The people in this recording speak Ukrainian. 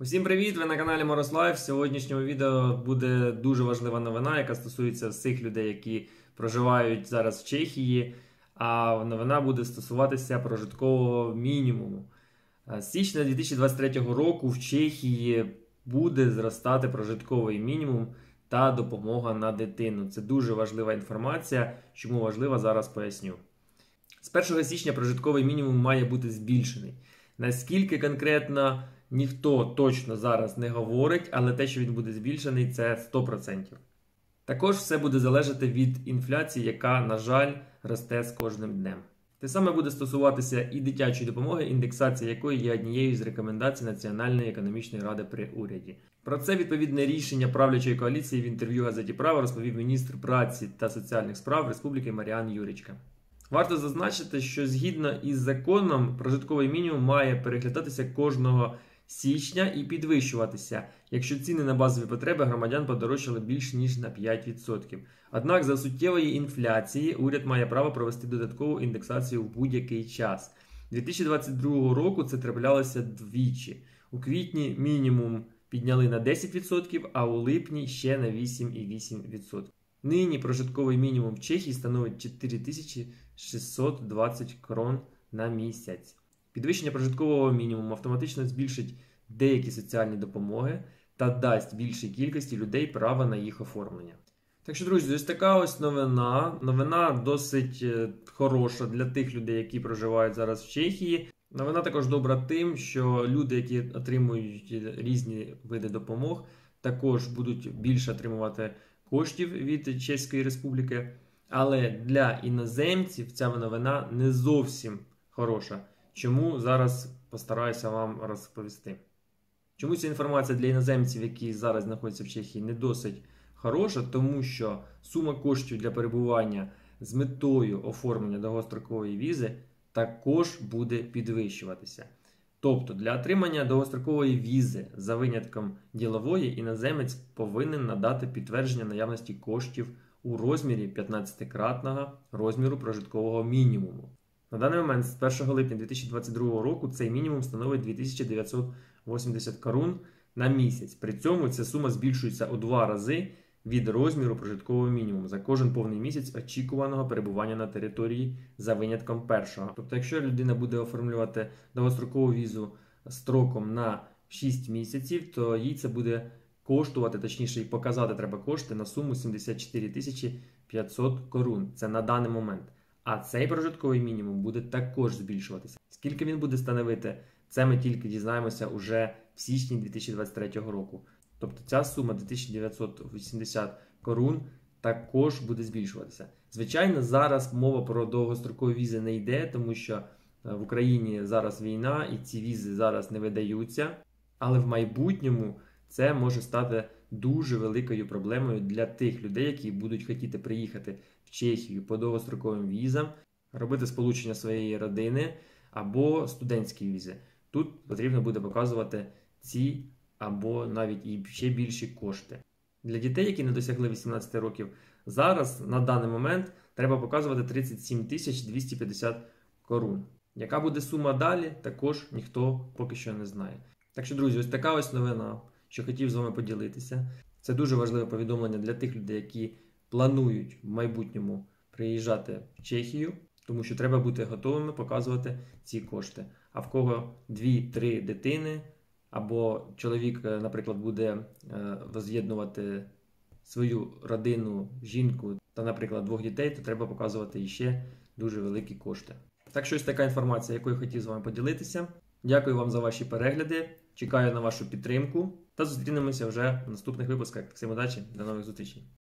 Усім привіт! Ви на каналі Морослайф. В сьогоднішньому відео буде дуже важлива новина, яка стосується всіх людей, які проживають зараз в Чехії. А новина буде стосуватися прожиткового мінімуму. З січня 2023 року в Чехії буде зростати прожитковий мінімум та допомога на дитину. Це дуже важлива інформація. Чому важлива, зараз поясню. З 1 січня прожитковий мінімум має бути збільшений. Наскільки конкретно, ніхто точно зараз не говорить, але те, що він буде збільшений, це 100%. Також все буде залежати від інфляції, яка, на жаль, росте з кожним днем. Те саме буде стосуватися і дитячої допомоги, індексація якої є однією з рекомендацій Національної економічної ради при уряді. Про це відповідне рішення правлячої коаліції в інтерв'ю газеті «Право» розповів міністр праці та соціальних справ Республіки Маріан Юрічка. Варто зазначити, що згідно із законом прожитковий мінімум має переглядатися кожного січня і підвищуватися, якщо ціни на базові потреби громадян подорожчали більш ніж на 5%. Однак за суттєвої інфляції уряд має право провести додаткову індексацію в будь-який час. 2022 року це траплялося двічі. У квітні мінімум підняли на 10%, а у липні ще на 8,8%. Нині прожитковий мінімум в Чехії становить 4620 крон на місяць. Підвищення прожиткового мінімуму автоматично збільшить деякі соціальні допомоги та дасть більшій кількості людей право на їх оформлення. Так що, друзі, ось така ось новина. Новина досить хороша для тих людей, які проживають зараз в Чехії. Новина також добра тим, що люди, які отримують різні види допомог, також будуть більше отримувати коштів від Чеської Республіки. Але для іноземців ця новина не зовсім хороша. Чому зараз постараюся вам розповісти. Чому ця інформація для іноземців, які зараз знаходяться в Чехії, не досить хороша? Тому що сума коштів для перебування з метою оформлення довгострокової візи також буде підвищуватися. Тобто для отримання довгострокової візи за винятком ділової іноземець повинен надати підтвердження наявності коштів у розмірі 15-кратного розміру прожиткового мінімуму. На даний момент з 1 липня 2022 року цей мінімум становить 2980 крон на місяць. При цьому ця сума збільшується у 2 рази від розміру прожиткового мінімуму за кожен повний місяць очікуваного перебування на території за винятком першого. Тобто, якщо людина буде оформлювати довгострокову візу строком на 6 місяців, то їй це буде коштувати, точніше, і показати треба кошти на суму 74 500 крон. Це на даний момент. А цей прожитковий мінімум буде також збільшуватися. Скільки він буде становити, це ми тільки дізнаємося уже в січні 2023 року. Тобто ця сума 2980 крон також буде збільшуватися. Звичайно, зараз мова про довгострокові візи не йде, тому що в Україні зараз війна і ці візи зараз не видаються. Але в майбутньому це може стати дуже великою проблемою для тих людей, які будуть хотіти приїхати в Чехію по довгостроковим візам, робити сполучення своєї родини або студентські візи. Тут потрібно буде показувати ці або навіть і ще більші кошти. Для дітей, які не досягли 18 років, зараз на даний момент треба показувати 37 250 крон. Яка буде сума далі, також ніхто поки що не знає. Так що, друзі, ось така ось новина, що хотів з вами поділитися. Це дуже важливе повідомлення для тих людей, які планують в майбутньому приїжджати в Чехію, тому що треба бути готовими показувати ці кошти. А в кого 2-3 дитини, або чоловік, наприклад, буде воз'єднувати свою родину, жінку та, наприклад, 2 дітей, то треба показувати іще дуже великі кошти. Так що ось така інформація, якою хотів з вами поділитися. Дякую вам за ваші перегляди, чекаю на вашу підтримку та зустрінемося вже в наступних випусках. Всім удачі, до нових зустрічей!